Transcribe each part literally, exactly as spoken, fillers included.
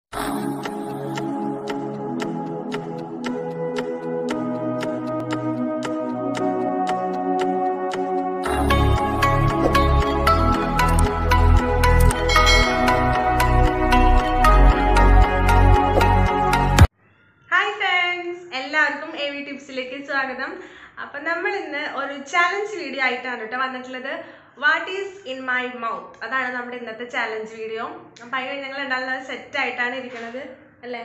അപ്പോൾ നമ്മൾ ഇന്ന് ഒരു ചാലഞ്ച് വീഡിയോ ആയിട്ടാണ് കേട്ടോ വന്നിട്ടുള്ളത്. What is in my mouth, അതാണ് നമ്മുടെ ഇന്നത്തെ ചാലഞ്ച് വീഡിയോ. അപ്പം അതിന് ഞങ്ങൾ ഉണ്ടാകുന്നത് സെറ്റ് ആയിട്ടാണ് ഇരിക്കുന്നത് അല്ലേ.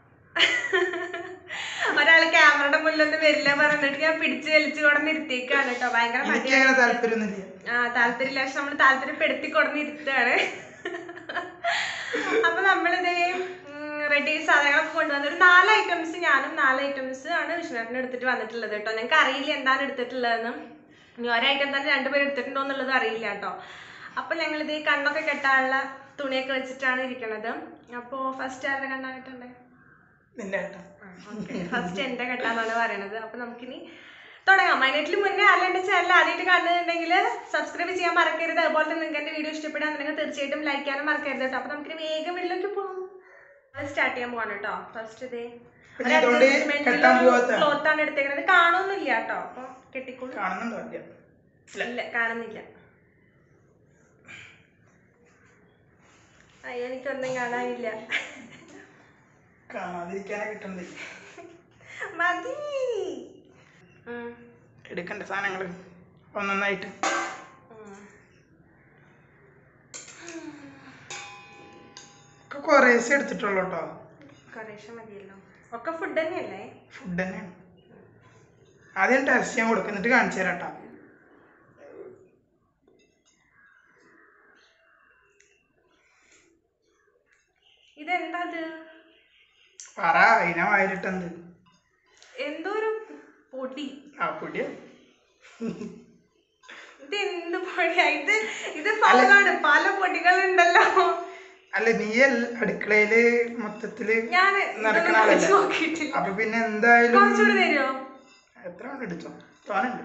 ഒരാൾ ക്യാമറയുടെ മുന്നിലൊന്നും വരില്ല പറഞ്ഞിട്ട് ഞാൻ പിടിച്ച് വലിച്ചു കൊടന്ന് ഇരുത്തിയേക്കാണ് കേട്ടോ. ഭയങ്കര ആ താല്പര്യമില്ല, പക്ഷെ നമ്മൾ താല്പര്യപ്പെടുത്തി കൊടന്ന് ഇരുത്തുകയാണ്. അപ്പൊ നമ്മളിത് റെഡി സാധനങ്ങളൊക്കെ കൊണ്ടുവന്ന ഒരു നാല് ഐറ്റംസ്, ഞാനും നാല് ഐറ്റംസ് ആണ് വിഷ്ണുവിനെ എടുത്തിട്ട് വന്നിട്ടുള്ളത് കേട്ടോ. ഞങ്ങൾക്ക് അറിയില്ല എന്താണ് എടുത്തിട്ടുള്ളതെന്ന്, ഇനി ഒരേ ഐറ്റം തന്നെ രണ്ടുപേരും എടുത്തിട്ടുണ്ടോ എന്നുള്ളത് അറിയില്ല കേട്ടോ. അപ്പൊ ഞങ്ങളിത് കണ്ണൊക്കെ കെട്ടാനുള്ള തുണിയൊക്കെ വെച്ചിട്ടാണ് ഇരിക്കണത്. അപ്പോ ഫസ്റ്റ് ആരുടെ കണ്ണാ കെട്ടണ്ടേ? ഫസ്റ്റ് എന്റെ കെട്ടാന്നാണ് പറയണത്. അപ്പൊ നമുക്കിനി തുടങ്ങാം. അതിനേറ്റിൽ മുന്നേ അല്ല എന്റെ ചാനൽ ആദ്യമായിട്ട് കാണുന്നുണ്ടെങ്കിൽ സബ്സ്ക്രൈബ് ചെയ്യാൻ മറക്കരുത്. അതുപോലെ തന്നെ നിങ്ങൾക്ക് എന്റെ വീഡിയോ ഇഷ്ടപ്പെടാന്നുണ്ടെങ്കിൽ തീർച്ചയായിട്ടും ലൈക്ക് ചെയ്യാനും മറക്കരുത് കേട്ടോ. അപ്പൊ നമുക്കിനി വേഗം വീട്ടിലേക്ക് പോകാം. സ്റ്റാർട്ട് ചെയ്യാൻ പോവാണ് കേട്ടോ. ഫസ്റ്റ് ഇത് ക്ലോത്ത് ആണ് എടുത്തേക്കുന്നത്. കാണുന്നില്ല കേട്ടോ. അപ്പൊ കെട്ടിക്കോളൂ. ഇല്ല, കാണുന്നില്ല. അയ്യോ, എനിക്കൊന്നും കാണാനില്ല. മതി എടുക്കണ്ട സാധനങ്ങള് ഒന്നൊന്നായിട്ട്. കുറേശ്ശെ എടുത്തിട്ടുള്ളൂ കേട്ടോ. കുറേശ്ശെ മതിയല്ലോ. ഒക്കെ ഫുഡ് തന്നെയല്ലേ? ഫുഡ് തന്നെയാണ്. ആദ്യം ടെസ്റ്റ് ചെയ്യാൻ കൊടുക്കുന്നിട്ട് കാണിച്ചു തരാം കേട്ടോ. ഇതെന്താ പറ, അതിനാ വായിലിട്ടെന്ത്? എന്തോ ഒരു പൊടി. ആ പൊടിയാ. ഇത് എന്ത് പൊടിയാ ഇത്? ഇത് പലതാണ്, പല പൊടികളുണ്ടല്ലോ. അല്ല, നീ അടുക്കളയില് മൊത്തത്തില് നടക്കണ അപ്പൊ പിന്നെ എന്തായാലും തരുമോ? എത്ര കൊണ്ട് എടുത്തോ? തോന്നുന്നുണ്ട്.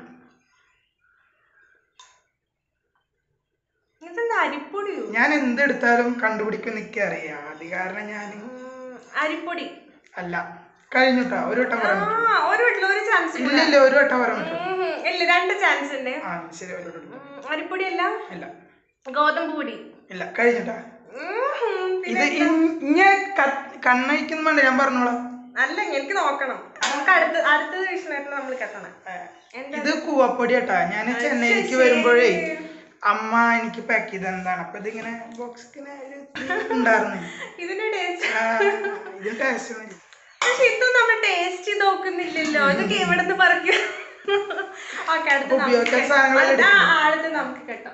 അരിപ്പൊടിയോ? ഞാൻ എന്തെടുത്താലും കണ്ടുപിടിക്കും നിക്കറിയാ. അത് കാരണം ഞാൻ അരിപ്പൊടി അല്ല. കഴിഞ്ഞിട്ടോ ഒരു വട്ടം പറയാൻ ഒരു വട്ടം ഒരു ചാൻസ് ഇല്ല. ഇല്ല, ഒരു വട്ടം പറയാൻ ഇല്ല, രണ്ട് ചാൻസ് ഉണ്ട്. ആ ശരി. അരിപ്പൊടി അല്ല. ഇല്ല. ഗോതമ്പ് പൊടി ഇല്ല. കഴിഞ്ഞിട്ടാ. ഇത് ഇങ്ങനെ കണ്ണഴിക്കുന്ന വേണ്ട, ഞാൻ പറഞ്ഞോളാം. അല്ല, എനിക്ക് നോക്കണം. നമുക്ക് അടുത്ത അടുത്തത് വിഷയമായിട്ട് നമ്മൾ കെട്ടണം. ഇത് കൂവപ്പൊടി കേട്ടാ. ഞാൻ ചെന്നൈക്ക് വരുമ്പോഴേ അമ്മ എനിക്ക് പാക്ക് ചെയ്ത് എന്താണ്. അപ്പൊ ഇതിങ്ങനെ ബോക്സ് ഉണ്ടായിരുന്നു. ഇതിന്റെ ടേസ്റ്റ് ഇതിന് ടേസ്റ്റ് പക്ഷെ ഇതൊന്നും നമ്മൾ ടേസ്റ്റ് നോക്കുന്നില്ലല്ലോ. ഇതൊക്കെ എവിടെന്ന് പറയും. ഓക്കെ, അടുത്ത് അടുത്ത് നമുക്ക് കേട്ടോ.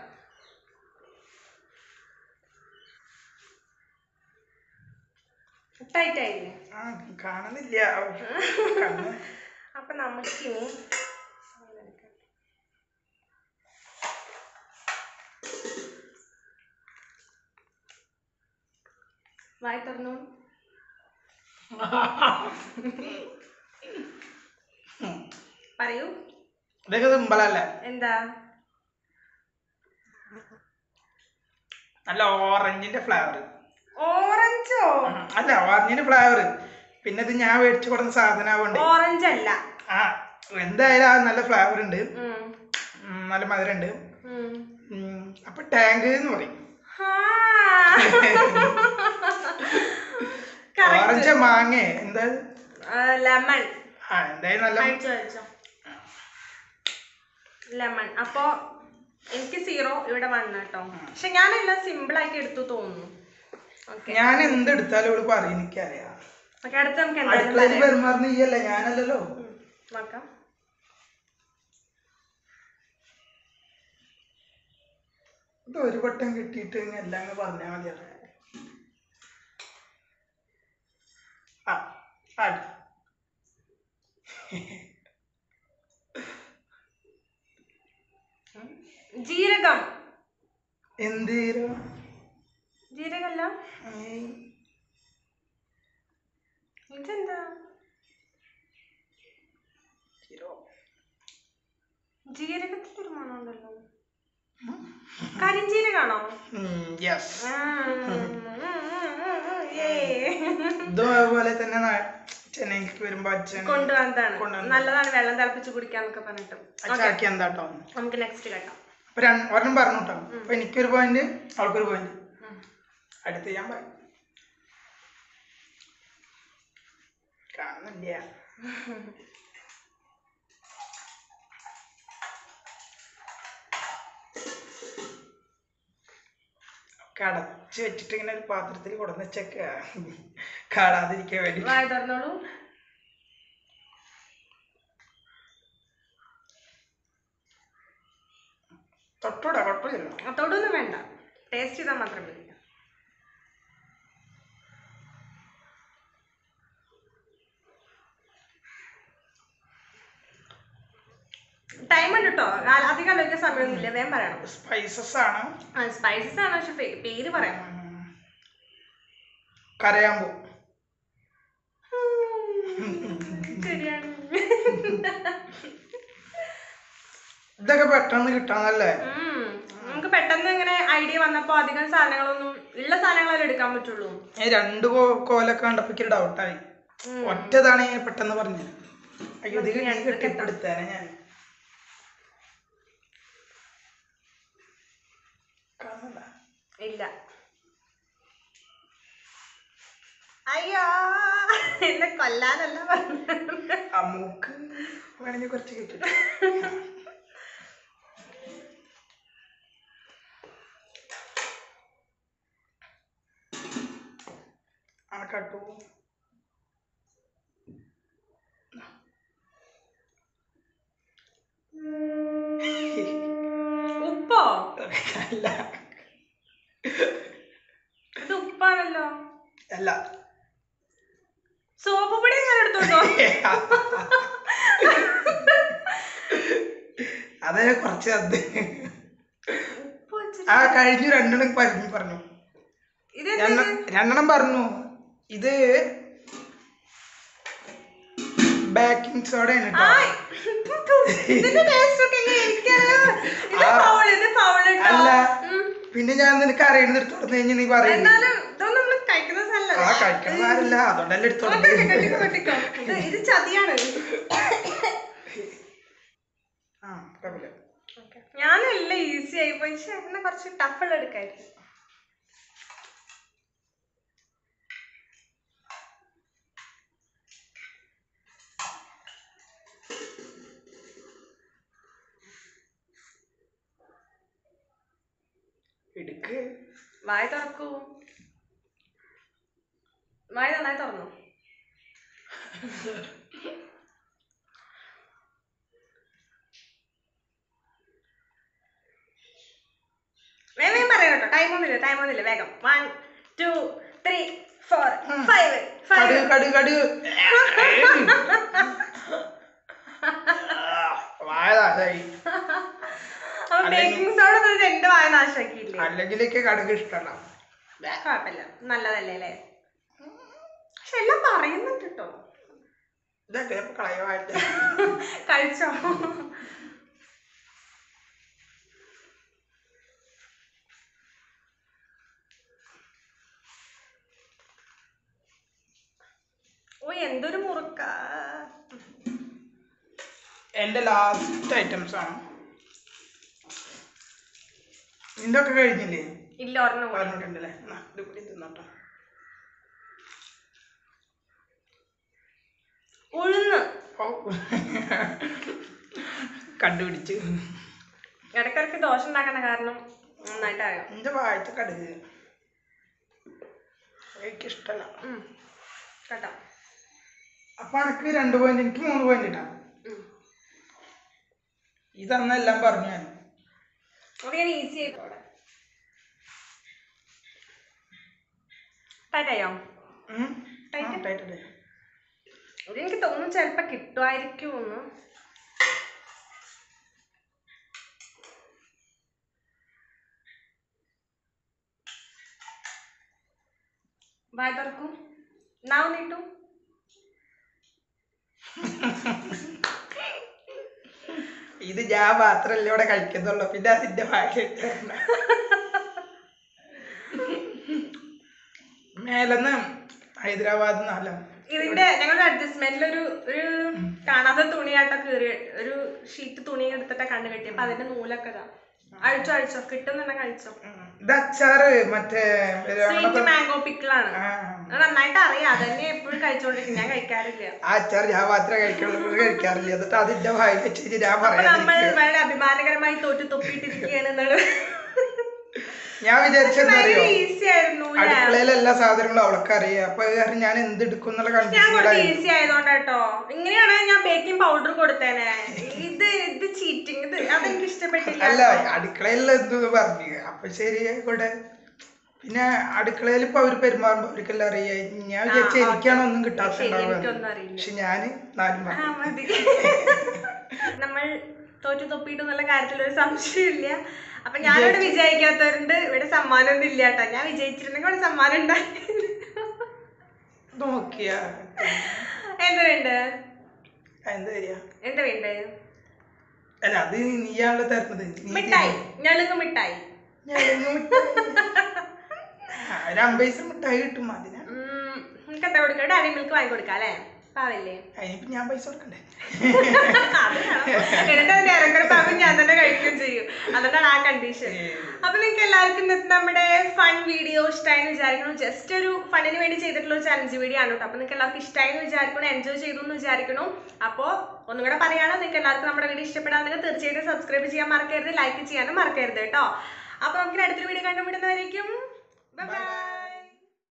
ടൈറ്റായില്ലേ? കാണുന്നില്ല. അപ്പൊ നമുക്ക് വായി തുറന്നോളൂ. പറയൂ. ഇതൊക്കെ സിമ്പിളല്ലേ? എന്താ? നല്ല ഓറഞ്ചിന്റെ ഫ്ലേവർ. ഓറഞ്ചോ? അല്ല, ഓറഞ്ചിന്റെ ഫ്ലേവർ. പിന്നെ ഇത് ഞാൻ മേടിച്ചു കൊടുക്കുന്ന സാധനമാവുണ്ട്. ഓറഞ്ച് അല്ല. ആ എന്തായാലും ആ നല്ല ഫ്ലേവർ ഉണ്ട്, നല്ല മധുരം ഉണ്ട്. അപ്പൊ ടാങ്ക് എന്ന് പറയും. ഓറഞ്ച് മാങ്ങ എന്താ? ലെമൺ. ആ എന്തായാലും നല്ല ലെമൺ. അപ്പൊ എനിക്ക് സീറോ, ഇവിടെ വൺ കേട്ടോ. പക്ഷെ ഞാനെല്ലാം സിമ്പിൾ ആക്കി എടുത്തു തോന്നുന്നു. ഞാൻ എന്തെടുത്താലും ഇവിടെ പറയും, എനിക്കറിയാം. അടുത്ത് നമുക്ക് അടുക്കളയിൽ പെരുമാറുന്ന ഈ അല്ല, ഞാനല്ലല്ലോ. നോക്കാം. ഇത് ഒരു വട്ടം കിട്ടിയിട്ട് എല്ലാം പറഞ്ഞാൽ മതിയല്ലോ. ആ ജീരകം. എന്ത് ജീരകം? ജീരകല്ല. ഇതെന്താ? ജീരകത്തിന്റെ ഒരു മണമുണ്ടല്ലോ. കരിഞ്ജീരകാണോ? ഇതും അതുപോലെ തന്നെ നാ- ചെന്നൈക്ക് വരുമ്പോ അച്ഛൻ കൊണ്ടുവന്നതാണ്. കൊണ്ടുവന്നത്. നല്ലതാണ് വെള്ളം തിളപ്പിച്ച് കുടിക്കാന്നൊക്കെ പറഞ്ഞിട്ട്. അച്ഛാക്കി എന്താട്ടോ നമുക്ക് നെക്സ്റ്റ് കേട്ടോ. അപ്പൊ രണ്ട് ഒരെണ്ണം പറഞ്ഞു കേട്ടോ. അപ്പൊ എനിക്കൊരു പോയിന്റ് അവൾക്കൊരു പോയിന്റ്. അടുത്ത് ഞാൻ പറയും കാണുന്നില്ല. കടച്ച് വെച്ചിട്ട് ഇങ്ങനെ ഒരു പാത്രത്തിൽ കൊടുന്ന് വെച്ചേക്ക കാണാതിരിക്കാൻ വേണ്ടി. വായ തുറന്നോളൂ. തൊട്ടൂടാ, കുഴപ്പമില്ല. തൊടൊന്നും വേണ്ട, ടേസ്റ്റ് ചെയ്താൽ മാത്രം മതി. ടൈം ഉണ്ട് കേട്ടോ, അധികം ആലോചിക്കാൻ സമയമൊന്നുമില്ല, വേഗം പറയണം. സ്പൈസസ് ആണ്. ആ സ്പൈസസ് ആണ്, പക്ഷെ പേര് പറയണം. കരയാമ്പൂ. ശരിയാണ്. ഇതൊക്കെ പെട്ടെന്ന് കിട്ടാന്നല്ലേ? നമുക്ക് പെട്ടെന്ന് ഇങ്ങനെ ഐഡിയ വന്നപ്പോ അധികം സാധനങ്ങളൊന്നും ഉള്ള സാധനങ്ങളല്ലേ എടുക്കാൻ പറ്റുള്ളൂ. രണ്ടു കോലൊക്കെ കണ്ടപ്പോ ഡൗട്ടായി. ഒറ്റതാണ് പെട്ടെന്ന് പറഞ്ഞു. അയ്യോ ഇത് കെട്ടിപ്പെടുത്താനെ ഞാൻ. ഇല്ല, അയ്യോ എന്നെ കൊല്ലാനല്ല പറഞ്ഞത്. അമ്മൂക്ക് വേണമെങ്കിൽ കുറച്ച് കിട്ടും. കട്ടു ഉപ്പോ? അല്ല, ഇത് ഉപ്പാണല്ലോ. അല്ല, സോപ്പ് പൊടി ഞാൻ എടുത്തോട്ടോ. അതെ കുറച്ച് അത് ആ കഴിഞ്ഞു. രണ്ടെണ്ണം പറഞ്ഞു പറഞ്ഞു രണ്ടെണ്ണം പറഞ്ഞു. ഇത് ബേക്കിംഗ് സോഡ ആണ് കേട്ടോ. അല്ല പിന്നെ ഞാൻ നിനക്ക് അറിയുന്നത് എടുത്തോടുന്നു കഴിഞ്ഞാൽ നീ പറയും ആ കഴിക്കണമാരല്ല, അതുകൊണ്ടല്ലേ എടുത്തോളൂ. ഇത് ചതിയാണ്. ഞാനെല്ലാം ഈസി ആയി പോയി, പക്ഷെ എന്നെ കുറച്ച് ടഫുള്ള എടുക്കായിരുന്നു. എടുക്ക്, വായ തുറക്കൂ. വായ നന്നായി തുറന്നു. വേഗം പറയാം കേട്ടോ, ടൈം ഒന്നുമില്ല, ടൈം ഒന്നുമില്ല, വേഗം. One two three four five five കടു കടു വായതായി. ബേക്കിംഗ് സോഡ എന്റെ വായ നാശാക്കിയില്ലേ? അല്ലെങ്കിലേക്ക് കടുക് ഇഷ്ടമല്ല. കുഴപ്പമില്ല, നല്ലതല്ലേ അല്ലേ? പക്ഷെ എല്ലാം പറയുന്നുണ്ട് കേട്ടോ. ഇതൊക്കെ കളയുവായിട്ട് കഴിച്ചോ? ഓ എന്തൊരു മുറുക്ക. എന്റെ ലാസ്റ്റ് ഐറ്റംസ് ആണ്. നിന്റെ ഒക്കെ കഴിഞ്ഞില്ലേ? ഇല്ല, ഒരെണ്ണം പറഞ്ഞിട്ടുണ്ടല്ലേ. ഇത് കൂടി തിന്നോട്ടോ. ഉഴുന്ന് കണ്ടുപിടിച്ച്. ഇടക്കിടക്ക് ദോശ ഉണ്ടാക്കണ കാരണം നന്നായിട്ട് അറിയാം. എന്റെ വായത്തെ കടുക് എനിക്കിഷ്ടല്ല കേട്ടോ. അപ്പൊ എനക്ക് രണ്ട് പോയിന്റ്, എനിക്ക് മൂന്ന് പോയിന്റ് ഇട്ടാ. ഇതന്നെല്ലാം പറഞ്ഞു ഞാൻ. അത് ഞാൻ ഈസി ആയിക്കോട്ടെ. ടൈറ്റായോ? എനിക്ക് തോന്നുന്നു ചിലപ്പോ കിട്ടുമായിരിക്കും ഒന്ന്. വായ തുറക്കും, നാവ് നീട്ടു. ഇത് ഞാൻ മാത്രല്ലേ ഇവിടെ കഴിക്കുന്നുള്ളൂ, പിന്നെ അതിന്റെ ഭാഗ്യ മേലെന്ന് ഹൈദരാബാദ് നാല ഇതിന്റെ ഞങ്ങളുടെ അഡ്ജസ്റ്റ്മെന്റിൽ ഒരു ഒരു കാണാത്ത തുണിയാട്ട കീറി ഒരു ഷീറ്റ് തുണി എടുത്തിട്ടാ കണ്ണു കെട്ടി അപ്പൊ അതിന്റെ നൂലൊക്കെ ഇതാ അഴിച്ചോ അഴിച്ചോ കിട്ടുന്നുണ്ടെങ്കിൽ കഴിച്ചോ. ഇത് അച്ചാറ് മറ്റേ സ്വീറ്റ് മാംഗോ പിക്കിളാണ്. നന്നായിട്ട് അറിയാം, അതന്നെ എപ്പോഴും കഴിച്ചോണ്ടിരിക്കും. ഞാൻ കഴിക്കാറില്ല ആ അച്ചാർ. ഞാൻ മാത്രമേ കഴിക്കുള്ളൂ, കഴിക്കാറില്ല. എന്നിട്ട് അതിന്റെ വായിൽ വെച്ചിട്ട് ഞാൻ പറയാം നമ്മൾ വളരെ അഭിമാനകരമായി തോറ്റ് തൊപ്പിയിട്ടിരിക്കുകയാണ് എന്നാണ്. ഞാൻ വിചാരിച്ചെന്തറിയോ, ഈസി ആയിരുന്നു. അടുക്കളയിലെ എല്ലാ സാധനങ്ങളും അവൾക്ക് അറിയാം. അപ്പൊ കാരണം ഞാൻ എന്ത് എടുക്കും എന്നുള്ള ഞാൻ കുറച്ച് കൺഫ്യൂഷൻ. ഈസി ആയതുകൊണ്ടാട്ടോ. ഇങ്ങനെയാണ് ഞാൻ ബേക്കിംഗ് പൗഡർ കൊടുത്തേനെ. ഇത് ഇത് ചീറ്റിങ്, ഇത് അതെനിക്ക് ഇഷ്ടപ്പെട്ടില്ല. അല്ല, അടുക്കളയിൽ എന്ത് പറഞ്ഞു. അപ്പൊ ശരി ആയിക്കോട്ടെ. പിന്നെ അടുക്കളയിൽ ഇപ്പൊ അവര് പെരുമാറുമ്പോ അവർക്കെല്ലാം അറിയാം. ഞാൻ വിചാരിച്ച എനിക്കാണ് ഒന്നും കിട്ടാത്തുണ്ടാവുക. പക്ഷെ ഞാന് നാലും മതി. നമ്മൾ തോറ്റു തൊപ്പിയിട്ടു എന്നുള്ള കാര്യത്തിൽ ഒരു സംശയമില്ല. അപ്പൊ ഞാനിവിടെ വിജയിക്കാത്തവരുണ്ട്. ഇവിടെ സമ്മാനം ഒന്നും ഇല്ല കേട്ടോ. ഞാൻ വിജയിച്ചിരുന്നെങ്കിൽ ഇവിടെ സമ്മാനം ഉണ്ടായിരുന്നു. നോക്കിയാ എന്താ വേണ്ട എന്താ പറയാ എന്താ വേണ്ടേ? അല്ല, അത് നീയാണല്ലോ തരുന്നത്. മിഠായി, ഞളുങ്ങ് മിഠായി. ഒരു അമ്പൈസ മിഠായി കിട്ടും. അതിനാ നിനക്ക് എന്താ കൊടുക്കാം? ഡയറി മിൽക്ക് വാങ്ങി കൊടുക്കാം അല്ലേ? പാവല്ലേ? അതിനിപ്പോ ഞാൻ പൈസ കൊടുക്കണ്ടേ? എന്നിട്ട് അതിന്റെ ഇറങ്ങുന്ന പാവം ഞാൻ തന്നെ കഴിക്കുകയും ചെയ്യും. അതുകൊണ്ടാണ് ആ കണ്ടീഷൻ. അപ്പൊ നിങ്ങൾക്ക് എല്ലാവർക്കും ഇന്നത്തെ നമ്മുടെ ഫൺ വീഡിയോ ഇഷ്ടമായെന്ന് വിചാരിക്കണം. ജസ്റ്റ് ഒരു ഫണ്ടിന് വേണ്ടി ചെയ്തിട്ടുള്ള ഒരു ചലഞ്ച് വീഡിയോ ആണ് കേട്ടോ. അപ്പൊ നിങ്ങൾക്ക് എല്ലാവർക്കും ഇഷ്ടമായെന്ന് വിചാരിക്കണം, എൻജോയ് ചെയ്തു എന്ന് വിചാരിക്കണം. അപ്പോൾ ഒന്നും കൂടെ പറയുകയാണ്, നിങ്ങൾക്ക് എല്ലാവർക്കും നമ്മുടെ വീഡിയോ ഇഷ്ടപ്പെടാമെങ്കിൽ തീർച്ചയായിട്ടും സബ്സ്ക്രൈബ് ചെയ്യാൻ മറക്കരുത്, ലൈക്ക് ചെയ്യാനും മറക്കരുത് കേട്ടോ. അപ്പൊ നമുക്ക് അടുത്തൊരു വീഡിയോ കണ്ടുപിടുന്നവരേക്കും ബൈ ബൈ.